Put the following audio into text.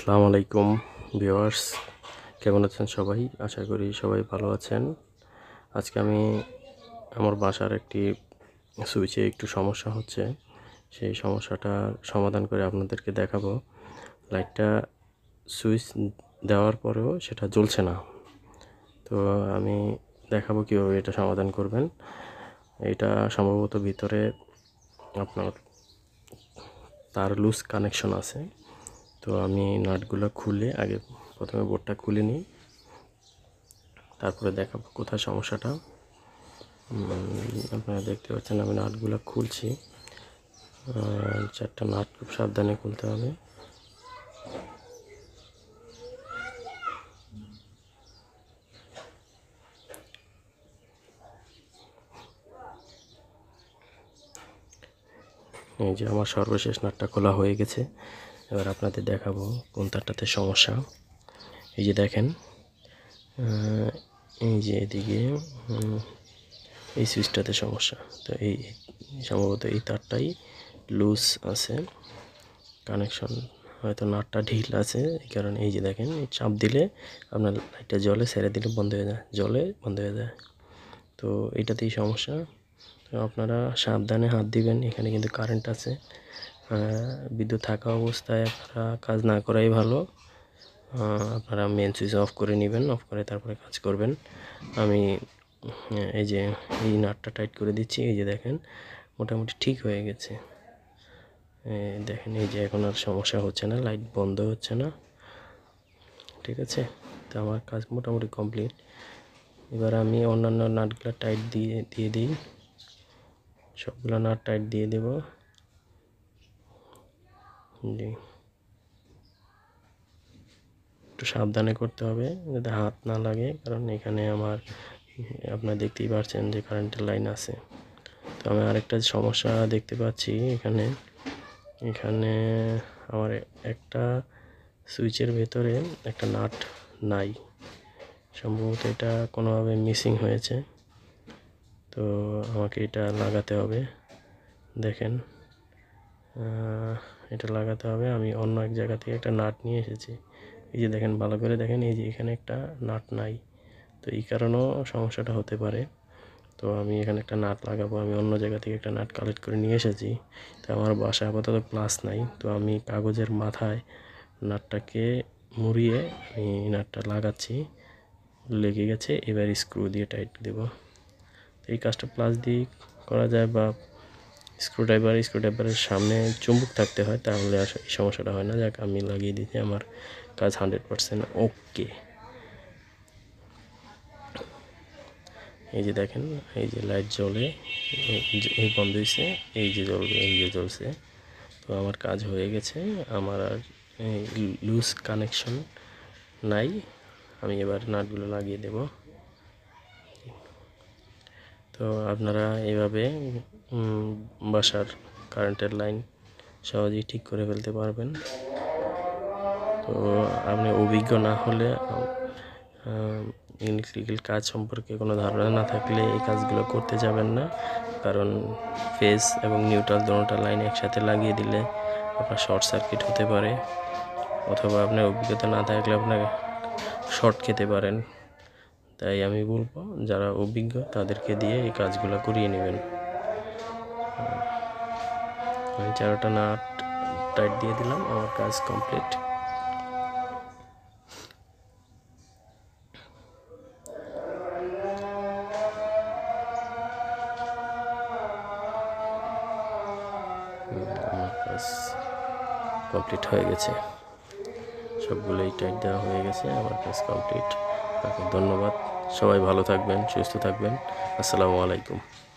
আসসালামু আলাইকুম ভিউয়ার্স, কেমন আছেন সবাই? আশা করি সবাই ভালো আছেন। আজকে আমি আমার বাসার একটি সুইচে একটু সমস্যা হচ্ছে, সেই সমস্যাটার সমাধান করে আপনাদেরকে দেখাবো। লাইটটা সুইচ দেওয়ার পরেও সেটা জ্বলছে না, তো আমি দেখাবো কীভাবে এটা সমাধান করবেন। এটা সম্ভবত ভিতরে আপনার তার লুজ কানেকশন আছে। তো আমি নাটগুলো খুলে প্রথমে বোর্ডটা খুলে নিই, তারপরে দেখাবো কোথায় সমস্যাটা। আপনারা দেখতে পাচ্ছেন আমি নাটগুলো খুলছি। 4টা নাট খুব সাবধানে খুলতে হবে। এই যে আমার সর্বশেষ নাটটা খোলা হয়ে গেছে। এবার আপনাদের দেখাবো কোন তারটাতে সমস্যা। এই যে দেখেন, এই যে এদিকে এই সুইচটাতে সমস্যা। তো এই সম্ভবত এই তারটাই লুজ আছে, কানেকশন হয়তো নাটটা ঢিল আছে, এই কারণে এই যে দেখেন চাপ দিলে আপনার লাইটটা জ্বলে, ছেড়ে দিলে বন্ধ হয়ে যায়, জ্বলে বন্ধ হয়ে যায়। তো এইটাতেই সমস্যা। তো আপনারা সাবধানে হাত দিবেন, এখানে কিন্তু কারেন্ট আছে। বিদ্যুৎ থাকা অবস্থায় আপনারা কাজ না করাই ভালো। আপনারা মেন সুইচ অফ করে নেবেন, অফ করে তারপরে কাজ করবেন। আমি এই যে এই নাটটা টাইট করে দিচ্ছি। এই যে দেখেন মোটামুটি ঠিক হয়ে গেছে। দেখেন এই যে এখন আর সমস্যা হচ্ছে না, লাইট বন্ধ হচ্ছে না। ঠিক আছে, তো আমার কাজ মোটামুটি কমপ্লিট। এবার আমি অন্যান্য নাটগুলো টাইট দিয়ে দিই, সবগুলো নাট টাইট দিয়ে দেব। জি, একটু সাবধানে করতে হবে যাতে হাত না লাগে, কারণ এখানে আপনারা দেখতেই পাচ্ছেন যে কারেন্টের লাইন আছে। তো আমি আরেকটা সমস্যা দেখতে পাচ্ছি, এখানে আমার একটা সুইচের ভেতরে একটা নাট নাই, সম্ভবত এটা কোনোভাবে মিসিং হয়েছে। তো আমাকে এটা লাগাতে হবে। দেখেন, এটা লাগাতে হবে। আমি অন্য এক জায়গা থেকে একটা নাট নিয়ে এসেছি। এই যে দেখেন, ভালো করে দেখেন, এই যে এখানে একটা নাট নাই। তো এই কারণেও সমস্যাটা হতে পারে। তো আমি এখানে একটা নাট লাগাবো। আমি অন্য জায়গা থেকে একটা নাট কালেক্ট করে নিয়ে এসেছি। তো আমার বাসায় আপাতত প্লাস নাই, তো আমি কাগজের মাথায় নাটটাকে মুড়িয়ে আমি নাটটা লাগাচ্ছি। লেগে গেছে, এবার স্ক্রু দিয়ে টাইট দেব। তো এই কাজটা প্লাস দিয়ে করা যায়, বা স্ক্রুড্রাইভারের সামনে চুম্বক থাকতে হয়, তাহলে আসলে এই সমস্যাটা হয় না। যাক, আমি লাগিয়ে দিচ্ছি, আমার কাজ 100% ওকে। এই যে দেখেন, এই যে লাইট জ্বলে, এই বন্ধ হয়েছে, এই যে জ্বলবে, এই যে জ্বলছে। তো আমার কাজ হয়ে গেছে, আমার আর লুজ কানেকশন নাই। আমি এবার নাটগুলো লাগিয়ে দেব। তো আপনারা এভাবে বাসার কারেন্টের লাইন সহজেই ঠিক করে ফেলতে পারবেন। তো আপনি অভিজ্ঞ না হলে, ইলেকট্রিক্যাল কাজ সম্পর্কে কোনো ধারণা না থাকলে এই কাজগুলো করতে যাবেন না, কারণ ফেজ এবং নিউট্রাল দুটো লাইন একসাথে লাগিয়ে দিলে আপনার শর্ট সার্কিট হতে পারে, অথবা আপনার অভিজ্ঞতা না থাকলে আপনার শর্ট খেতে পারেন। তাই আমি বলবো, যারা অভিজ্ঞ তাদেরকে দিয়ে এই কাজগুলো করিয়ে নেবেন। আমি 4টা নাট টাইট দিয়ে দিলাম, আমার কাজ কমপ্লিট। আমার কাজ কমপ্লিট হয়ে গেছে, সবগুলোই টাইট দেওয়া হয়ে গেছে, আমার কাজ কমপ্লিট। আপনাকে ধন্যবাদ। সবাই ভালো থাকবেন, সুস্থ থাকবেন। আসসালামু আলাইকুম।